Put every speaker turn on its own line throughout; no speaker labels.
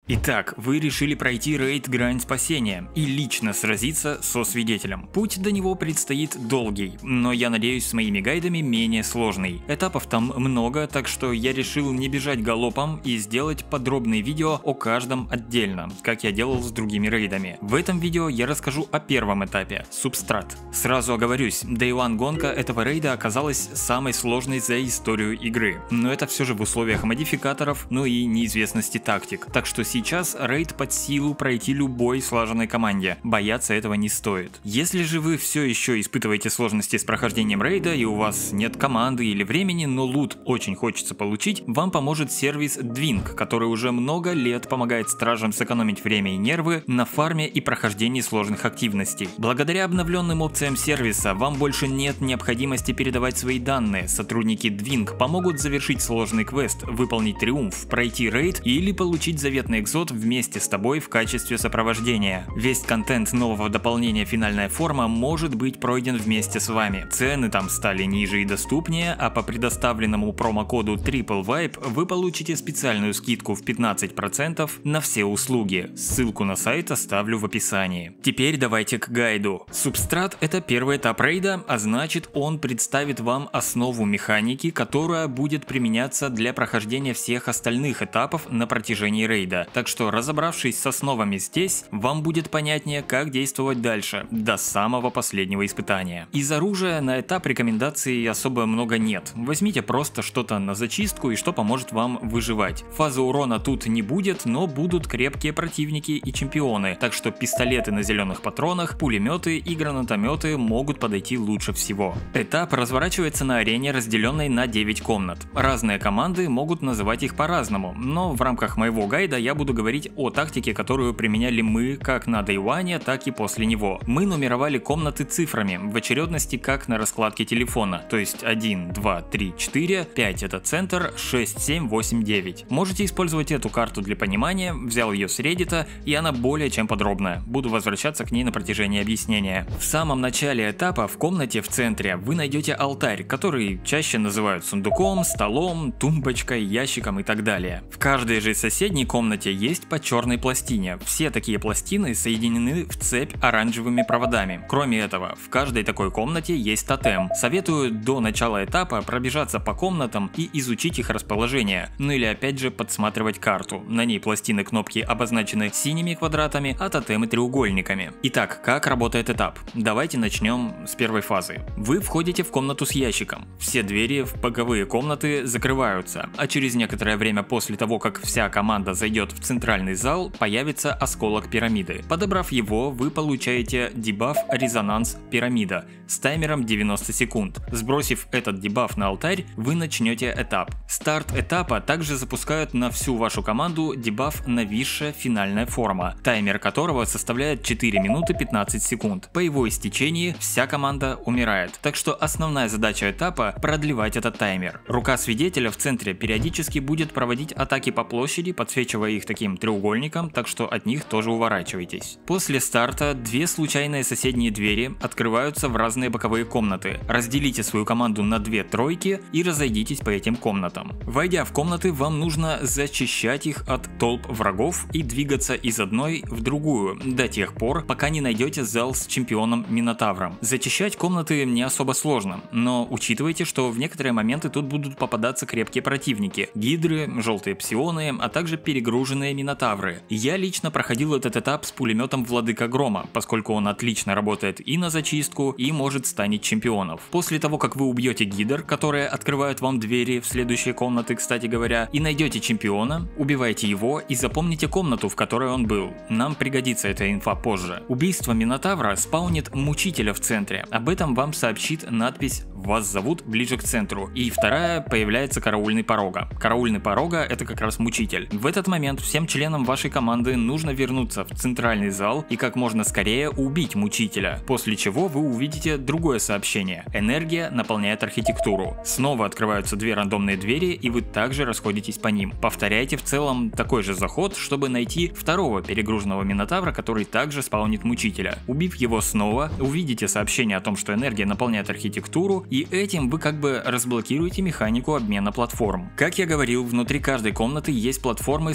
Итак, вы решили пройти рейд Грань Спасения и лично сразиться со свидетелем. Путь до него предстоит долгий, но я надеюсь, с моими гайдами менее сложный. Этапов там много, так что я решил не бежать галопом и сделать подробные видео о каждом отдельно, как я делал с другими рейдами. В этом видео я расскажу о первом этапе – Субстрат. Сразу оговорюсь, Day One гонка этого рейда оказалась самой сложной за историю игры, но это все же в условиях модификаторов, ну и неизвестности тактик, так что сейчас рейд под силу пройти любой слаженной команде, бояться этого не стоит. Если же вы все еще испытываете сложности с прохождением рейда и у вас нет команды или времени, но лут очень хочется получить, вам поможет сервис Dwing, который уже много лет помогает стражам сэкономить время и нервы на фарме и прохождении сложных активностей. Благодаря обновленным опциям сервиса вам больше нет необходимости передавать свои данные. Сотрудники Dwing помогут завершить сложный квест, выполнить триумф, пройти рейд или получить заветный экзот вместе с тобой в качестве сопровождения. Весь контент нового дополнения «Финальная форма» может быть пройден вместе с вами. Цены там стали ниже и доступнее, а по предоставленному промокоду TripleVibe вы получите специальную скидку в 15% на все услуги. Ссылку на сайт оставлю в описании. Теперь давайте к гайду. Субстрат — это первый этап рейда, а значит он представит вам основу механики, которая будет применяться для прохождения всех остальных этапов на протяжении рейда. Так что, разобравшись с основами здесь, вам будет понятнее, как действовать дальше, до самого последнего испытания. Из оружия на этап рекомендаций особо много нет. Возьмите просто что-то на зачистку и что поможет вам выживать. Фазы урона тут не будет, но будут крепкие противники и чемпионы, так что пистолеты на зеленых патронах, пулеметы и гранатометы могут подойти лучше всего. Этап разворачивается на арене, разделенной на 9 комнат. Разные команды могут называть их по-разному, но в рамках моего гайда я буду говорить о тактике, которую применяли мы как на Day One, так и после него. Мы нумеровали комнаты цифрами в очередности как на раскладке телефона, то есть 1, 2, 3, 4, 5 это центр, 6, 7, 8, 9. Можете использовать эту карту для понимания, взял ее с Reddit, и она более чем подробная. Буду возвращаться к ней на протяжении объяснения. В самом начале этапа в комнате в центре вы найдете алтарь, который чаще называют сундуком, столом, тумбочкой, ящиком и так далее. В каждой же соседней комнате есть по черной пластине. Все такие пластины соединены в цепь оранжевыми проводами. Кроме этого, в каждой такой комнате есть тотем. Советую до начала этапа пробежаться по комнатам и изучить их расположение. Ну или опять же подсматривать карту. На ней пластины кнопки обозначены синими квадратами, а тотемы треугольниками. Итак, как работает этап? Давайте начнем с первой фазы. Вы входите в комнату с ящиком. Все двери в боковые комнаты закрываются, а через некоторое время после того, как вся команда зайдет в центральный зал, появится осколок пирамиды. Подобрав его, вы получаете дебаф «Резонанс пирамида» с таймером 90 секунд. Сбросив этот дебаф на алтарь, вы начнете этап. Старт этапа также запускают на всю вашу команду дебаф «Нависшая финальная форма», таймер которого составляет 4 минуты 15 секунд. По его истечении вся команда умирает, так что основная задача этапа – продлевать этот таймер. Рука свидетеля в центре периодически будет проводить атаки по площади, подсвечивая их таким треугольником, так что от них тоже уворачивайтесь. После старта две случайные соседние двери открываются в разные боковые комнаты. Разделите свою команду на две тройки и разойдитесь по этим комнатам. Войдя в комнаты, вам нужно зачищать их от толп врагов и двигаться из одной в другую до тех пор, пока не найдете зал с чемпионом Минотавром. Зачищать комнаты не особо сложно, но учитывайте, что в некоторые моменты тут будут попадаться крепкие противники – гидры, желтые псионы, а также перегруженные минотавры. Я лично проходил этот этап с пулеметом Владыка Грома, поскольку он отлично работает и на зачистку, и может станить чемпионов. После того, как вы убьете гидр, которые открывают вам двери в следующие комнаты, кстати говоря, и найдете чемпиона, убивайте его и запомните комнату, в которой он был. Нам пригодится эта инфа позже. Убийство Минотавра спаунит мучителя в центре. Об этом вам сообщит надпись «Вас зовут» ближе к центру. И вторая появляется караульный порога. Караульный порога — это как раз мучитель. В этот момент всем членам вашей команды нужно вернуться в центральный зал и как можно скорее убить мучителя, после чего вы увидите другое сообщение. Энергия наполняет архитектуру. Снова открываются две рандомные двери, и вы также расходитесь по ним. Повторяйте в целом такой же заход, чтобы найти второго перегруженного минотавра, который также спаунит мучителя. Убив его снова, увидите сообщение о том, что энергия наполняет архитектуру, и этим вы как бы разблокируете механику обмена платформ. Как я говорил, внутри каждой комнаты есть платформы, связанные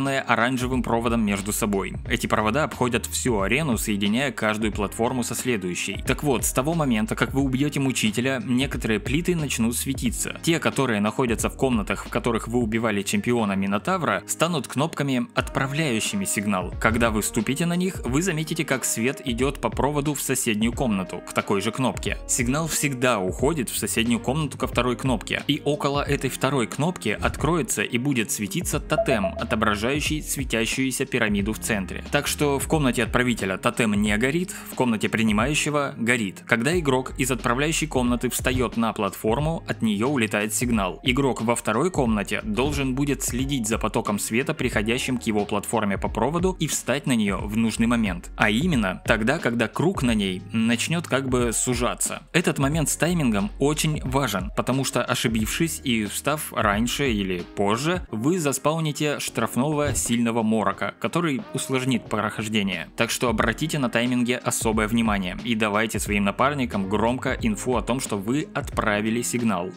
соединенные оранжевым проводом между собой. Эти провода обходят всю арену, соединяя каждую платформу со следующей. Так вот, с того момента, как вы убьете мучителя, некоторые плиты начнут светиться. Те, которые находятся в комнатах, в которых вы убивали чемпиона Минотавра, станут кнопками, отправляющими сигнал. Когда вы ступите на них, вы заметите, как свет идет по проводу в соседнюю комнату, к такой же кнопке. Сигнал всегда уходит в соседнюю комнату ко второй кнопке, и около этой второй кнопки откроется и будет светиться тотем, отображающий светящуюся пирамиду в центре. Так что в комнате отправителя тотем не горит, в комнате принимающего горит. Когда игрок из отправляющей комнаты встает на платформу, от нее улетает сигнал. Игрок во второй комнате должен будет следить за потоком света, приходящим к его платформе по проводу, и встать на нее в нужный момент. А именно тогда, когда круг на ней начнет как бы сужаться. Этот момент с таймингом очень важен, потому что, ошибившись и встав раньше или позже, вы заспауните штрафного сильного морока, который усложнит прохождение. Так что обратите на тайминге особое внимание и давайте своим напарникам громко инфу о том, что вы отправили сигнал.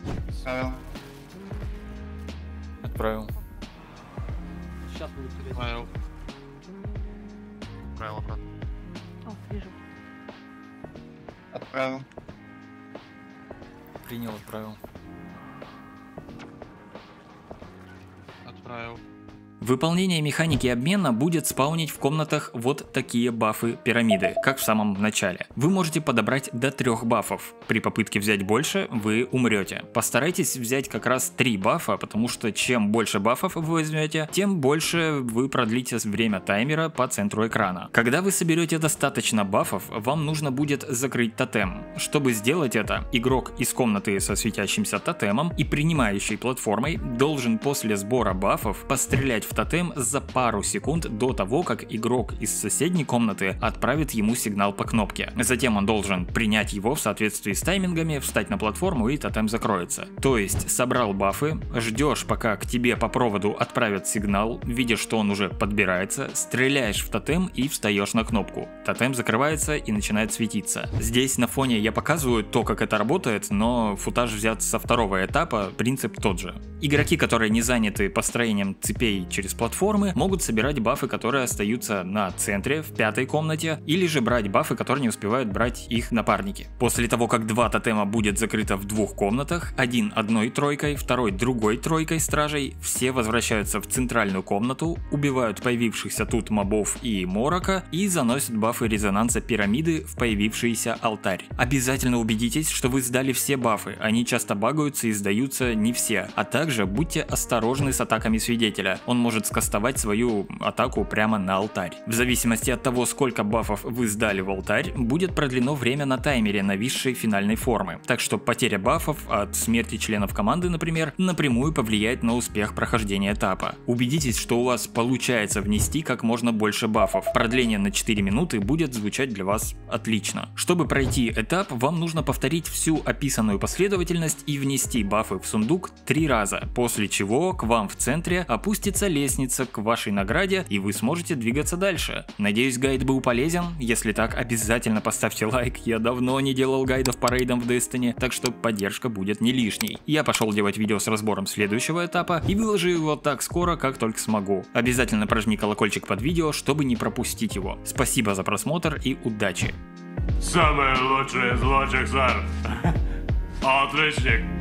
Отправил.
Сейчас будет терять.
Отправил. Отправил обратно.
О, вижу.
Отправил.
Принял, отправил.
Отправил.
Выполнение механики обмена будет спаунить в комнатах вот такие бафы пирамиды, как в самом начале. Вы можете подобрать до 3 бафов. При попытке взять больше, вы умрете. Постарайтесь взять как раз 3 бафа, потому что чем больше бафов вы возьмете, тем больше вы продлите время таймера по центру экрана. Когда вы соберете достаточно бафов, вам нужно будет закрыть тотем. Чтобы сделать это, игрок из комнаты со светящимся тотемом и принимающей платформой должен после сбора бафов пострелять в тотем за пару секунд до того, как игрок из соседней комнаты отправит ему сигнал по кнопке. Затем он должен принять его в соответствии с таймингами, встать на платформу и тотем закроется. То есть собрал бафы, ждешь, пока к тебе по проводу отправят сигнал, видишь, что он уже подбирается, стреляешь в тотем и встаешь на кнопку. Тотем закрывается и начинает светиться. Здесь на фоне я показываю то, как это работает, но футаж взят со второго этапа, принцип тот же. Игроки, которые не заняты построением цепей через платформы, могут собирать бафы, которые остаются на центре, в 5-й комнате, или же брать бафы, которые не успевают брать их напарники. После того, как 2 тотема будет закрыто в 2 комнатах, один одной тройкой, второй другой тройкой стражей, все возвращаются в центральную комнату, убивают появившихся тут мобов и морока и заносят бафы резонанса пирамиды в появившийся алтарь. Обязательно убедитесь, что вы сдали все бафы, они часто багаются и сдаются не все, а также будьте осторожны с атаками свидетеля. Он может скастовать свою атаку прямо на алтарь. В зависимости от того, сколько бафов вы сдали в алтарь, будет продлено время на таймере нависшей финальной формы. Так что потеря бафов от смерти членов команды, например, напрямую повлияет на успех прохождения этапа. Убедитесь, что у вас получается внести как можно больше бафов. Продление на 4 минуты будет звучать для вас отлично. Чтобы пройти этап, вам нужно повторить всю описанную последовательность и внести бафы в сундук 3 раза, после чего к вам в центре опустится лестница к вашей награде, и вы сможете двигаться дальше. Надеюсь, гайд был полезен. Если так, обязательно поставьте лайк. Я давно не делал гайдов по рейдам в Destiny, так что поддержка будет не лишней. Я пошел делать видео с разбором следующего этапа и выложу его так скоро, как только смогу. Обязательно прожми колокольчик под видео, чтобы не пропустить его. Спасибо за просмотр и удачи.
Самое лучшее из лучших, сэр. Отличник.